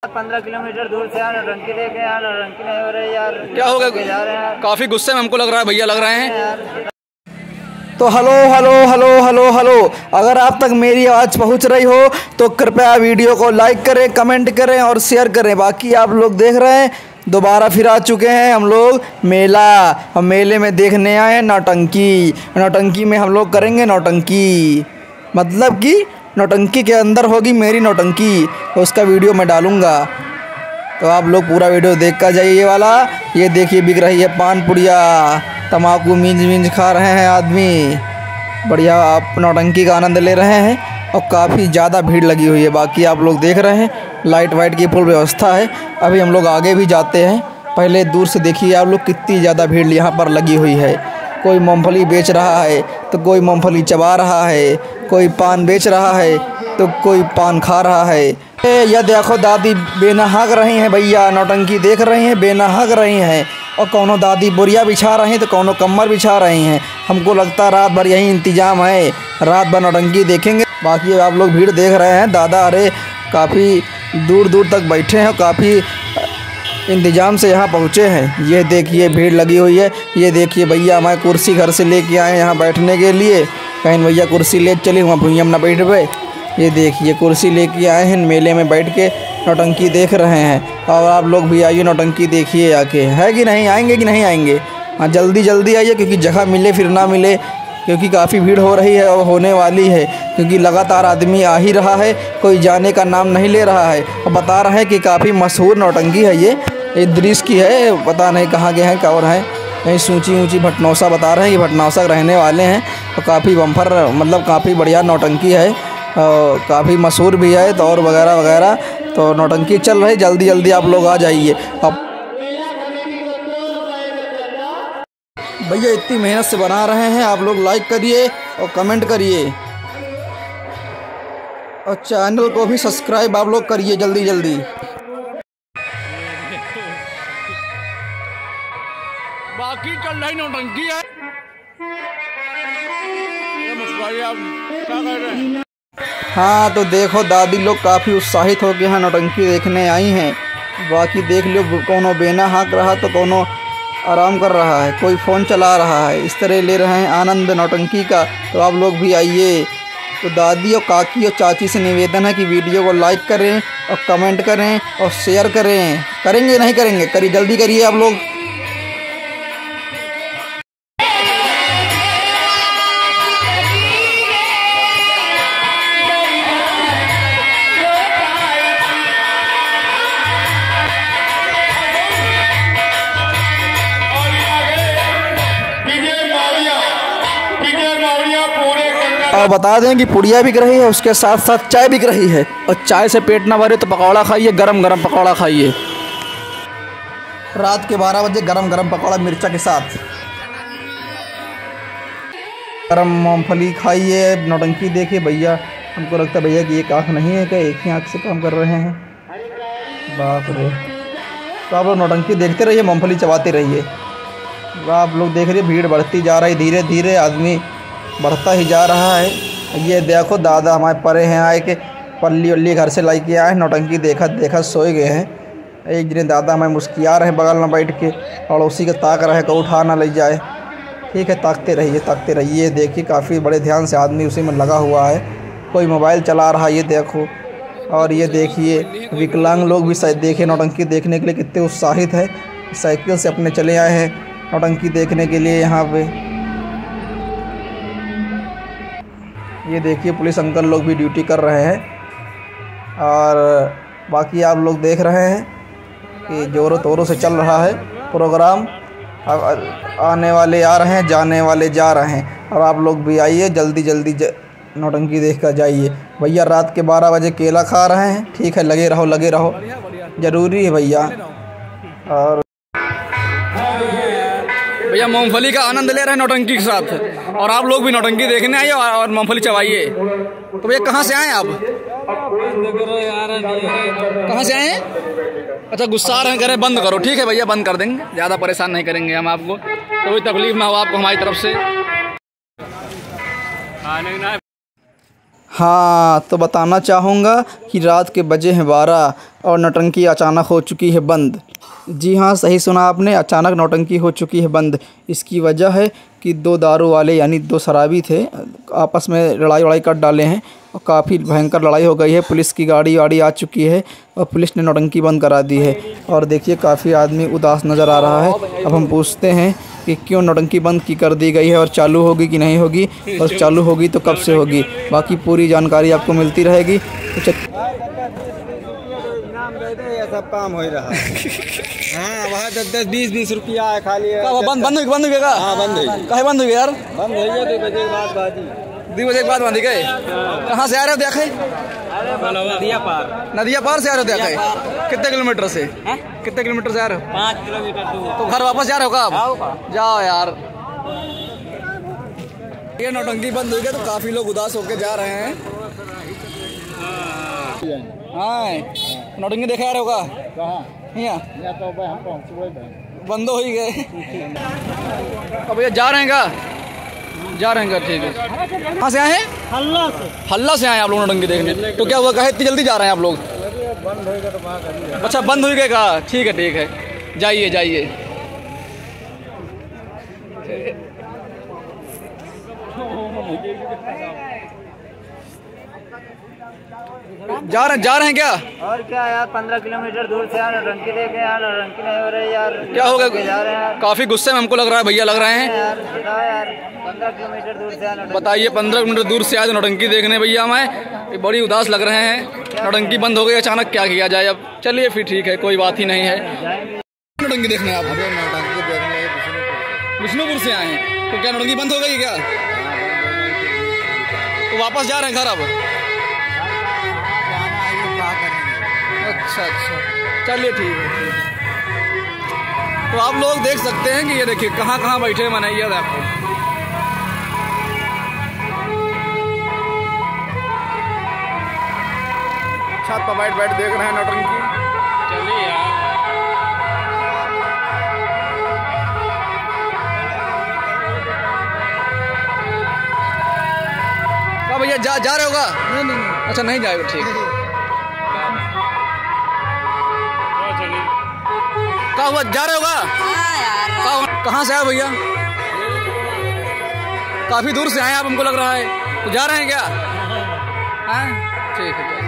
15 kilometre दूर से नौटंकी देखे यार, नौटंकी नहीं हो रही यार। क्या हो गया? काफी गुस्से में हमको लग रहा है भैया, लग रहे हैं। तो hello hello hello hello hello, अगर आप तक मेरी आवाज़ पहुंच रही हो तो कृपया वीडियो को लाइक करें, कमेंट करें और शेयर करें। बाकी आप लोग देख रहे हैं दोबारा फिर आ चुके हैं हम लोग मेला, और मेले में देखने आए हैं नौटंकी। नौटंकी में हम लोग करेंगे नौटंकी, मतलब कि नौटंकी के अंदर होगी मेरी नौटंकी, तो उसका वीडियो मैं डालूँगा। तो आप लोग पूरा वीडियो देख कर जाइए। ये वाला ये देखिए बिक रही है पान पुड़िया, तम्बाकू मींज खा रहे हैं आदमी, बढ़िया आप नौटंकी का आनंद ले रहे हैं। और काफ़ी ज़्यादा भीड़ लगी हुई है। बाकी आप लोग देख रहे हैं लाइट वाइट की फुल व्यवस्था है। अभी हम लोग आगे भी जाते हैं, पहले दूर से देखिए आप लोग कितनी ज़्यादा भीड़ यहाँ पर लगी हुई है। कोई मूँगफली बेच रहा है तो कोई मूँगफली चबा रहा है, कोई पान बेच रहा है तो कोई पान खा रहा है। यह देखो दादी बेनहाग रही हैं भैया, नौटंकी देख रही हैं, बेनहाग रही हैं। और कौनो दादी बोरिया बिछा रही हैं तो कौनो कम्मर बिछा रही हैं। हमको लगता है रात भर यही इंतजाम है, रात भर नौटंकी देखेंगे। बाकी आप लोग भीड़ देख रहे हैं, दादा अरे काफ़ी दूर दूर तक बैठे हैं, काफ़ी इंतजाम से यहाँ पहुँचे हैं। ये देखिए भीड़ लगी हुई है। ये देखिए भैया हमारे कुर्सी घर से लेके आए हैं यहाँ बैठने के लिए। कहीं भैया कुर्सी ले चले वहाँ भुइयाँ ना बैठ पे। ये देखिए कुर्सी लेके आए हैं, मेले में बैठ के नौटंकी देख रहे हैं। और आप लोग भी आइए नौटंकी देखिए आके, है कि नहीं? आएंगे कि नहीं आएंगे? हाँ जल्दी जल्दी आइए, क्योंकि जगह मिले फिर ना मिले, क्योंकि काफ़ी भीड़ हो रही है और होने वाली है। क्योंकि लगातार आदमी आ ही रहा है, कोई जाने का नाम नहीं ले रहा है। और बता रहे हैं कि काफ़ी मशहूर नौटंकी है ये दृश्य की है, पता नहीं कहाँ के हैं और हैं। कहीं ऊँची ऊँची भटनौसा बता रहे हैं कि भटनौसा रहने वाले हैं। और काफ़ी बम्फर मतलब काफ़ी बढ़िया नौटंकी है, काफ़ी मशहूर भी है तो और वगैरह वगैरह। तो नौटंकी चल रही, जल्दी जल्दी आप लोग आ जाइए। अब भैया इतनी मेहनत से बना रहे हैं, आप लोग लाइक करिए और कमेंट करिए और चैनल को भी सब्सक्राइब आप लोग करिए जल्दी जल्दी। बाकी चल रही नौटंकी है, आप क्या कर रहे हैं? हाँ तो देखो दादी लोग काफ़ी उत्साहित होकर यहाँ नौटंकी देखने आई हैं। बाकी देख लो कोनो बेना हाँक रहा तो कोनो आराम कर रहा है, कोई फ़ोन चला रहा है। इस तरह ले रहे हैं आनंद नौटंकी का। तो आप लोग भी आइए। तो दादी और काकी और चाची से निवेदन है कि वीडियो को लाइक करें और कमेंट करें और शेयर करें। करेंगे नहीं करेंगे? करिए जल्दी करिए आप लोग। और बता दें कि पुड़िया बिक रही है, उसके साथ साथ चाय बिक रही है। और चाय से पेट ना भरे तो पकौड़ा खाइए, गरम गरम पकौड़ा खाइए। रात के 12 बजे गरम गरम पकौड़ा मिर्चा के साथ, गरम मूँगफली खाइए, नौटंकी देखिए। भैया हमको लगता है भैया कि एक आँख नहीं है क्या, एक ही आँख से काम कर रहे हैं? बाप रे। तो आप लोग नौटंकी देखते रहिए, मूँगफली चबाते रहिए। आप लोग देख रहिए भीड़ बढ़ती जा रही, धीरे धीरे आदमी बढ़ता ही जा रहा है। ये देखो दादा हमारे परे हैं आए के, पल्ली उल्ली घर से लाई के आए, नौटंकी देखा देखा सोए गए हैं। एक दिन दादा हमें मुस्किया रहे बगल में बैठ के, और उसी के ताक रहे को उठा ना ले जाए। ठीक है, ताकते रहिए ताकते रहिए। देखिए काफ़ी बड़े ध्यान से आदमी उसी में लगा हुआ है, कोई मोबाइल चला रहा है, ये देखो। और ये देखिए विकलांग लोग भी शायद देखे नौटंकी देखने के लिए कितने उत्साहित है, साइकिल से अपने चले आए हैं नौटंकी देखने के लिए यहाँ पे। ये देखिए पुलिस अंकल लोग भी ड्यूटी कर रहे हैं। और बाकी आप लोग देख रहे हैं कि ज़ोरों तोरों से चल रहा है प्रोग्राम। आने वाले आ रहे हैं, जाने वाले जा रहे हैं। और आप लोग भी आइए जल्दी जल्दी नौटंकी देख कर जाइए। भैया रात के 12 बजे केला खा रहे हैं। ठीक है, लगे रहो लगे रहो, ज़रूरी है भैया। और भैया मूंगफली का आनंद ले रहे हैं नौटंकी के साथ, और आप लोग भी नौटंकी देखने आइए और मूंगफली चबाइए। तो भैया कहाँ से आए आप? कहाँ से आए? अच्छा गुस्सा आ रहे हैं, करें बंद करो। ठीक है भैया बंद कर देंगे, ज़्यादा परेशान नहीं करेंगे हम आपको, कोई तकलीफ ना हो आपको हमारी तरफ से। हाँ, तो बताना चाहूँगा कि रात के बजे हैं 12 और नौटंकी अचानक हो चुकी है बंद। जी हाँ, सही सुना आपने, अचानक नौटंकी हो चुकी है बंद। इसकी वजह है कि 2 दारू वाले यानी 2 शराबी थे, आपस में लड़ाई कर डाले हैं और काफ़ी भयंकर लड़ाई हो गई है। पुलिस की गाड़ी वाड़ी आ चुकी है और पुलिस ने नौटंकी बंद करा दी है। और देखिए काफ़ी आदमी उदास नज़र आ रहा है। अब हम पूछते हैं कि क्यों नौटंकी बंद की कर दी गई है और चालू होगी कि नहीं होगी, और चालू होगी तो कब से होगी। बाकी पूरी जानकारी आपको मिलती रहेगी। तो सब काम हो रहा है। हाँ, वहाँ 10-20 रुपया है खाली। बंद हो गया। हाँ, बंद हो गया। कहे बंद हो गया यार? बंद हो गया 2 बजे के बाद बाजी। 2 बजे के बाद बंद गए। कहाँ से आ रहे हो देखे? नदिया पार से आ रहे हो देखे? कितने किलोमीटर से? कितने किलोमीटर से आ रहे हो? 5 किलोमीटर दूर। तो घर वापस जा रहे हो कब? जाओ यार। ये नौटंकी बंद हो गया तो काफी लोग उदास होके जा रहे हैं। हाँ, नौटंकी देखे आ रहे हो का? यहाँ तो हम पहुँच बंद हो ही गए। अब भैया जा रहे हैं क्या? जा रहे हैं क्या? ठीक है। कहाँ से आए हैं? हल्ला से आए आप लोग नौटंकी देखने। तो क्या हुआ, कहे इतनी जल्दी जा रहे हैं आप लोग? बंद होगा तो अच्छा, बंद हो गया का? ठीक है, जाइए जाइए। जा रहे हैं क्या? और क्या यार, 15 किलोमीटर दूर से यार नौटंकी देखे यार, नौटंकी नहीं हो रही यार। क्या हो गया? जा रहे हैं काफी गुस्से में हमको लग रहा है भैया, लग रहे हैं यार। बताओ यार, 15 किलोमीटर दूर से यार। बताइए, 15 किलोमीटर दूर से आए नौटंकी देखने भैया। मैं बड़ी उदास लग रहे हैं। नौटंकी बंद हो गई अचानक, क्या किया जाए अब? चलिए फिर ठीक है, कोई बात ही नहीं है। नौटंकी देखने आप? नौटंकी देखने विष्णुपुर से आए हैं। तो क्या नौटंकी बंद हो गई क्या? तो वापस जा रहे हैं घर अब? अच्छा, चलिए ठीक है। तो आप लोग देख सकते हैं कि ये देखिए कहाँ बैठे मैंने, ये आपको छत पर बैठ देख रहे हैं नौटंकी। चलिए यार। क्या भैया जा रहे होगा? नहीं। अच्छा, नहीं जाएगा, ठीक है। क्या हुआ, जा रहे होगा? कहाँ से आए भैया? काफी दूर से आए आप, हमको लग रहा है। तो जा रहे हैं क्या? हाँ, ठीक है।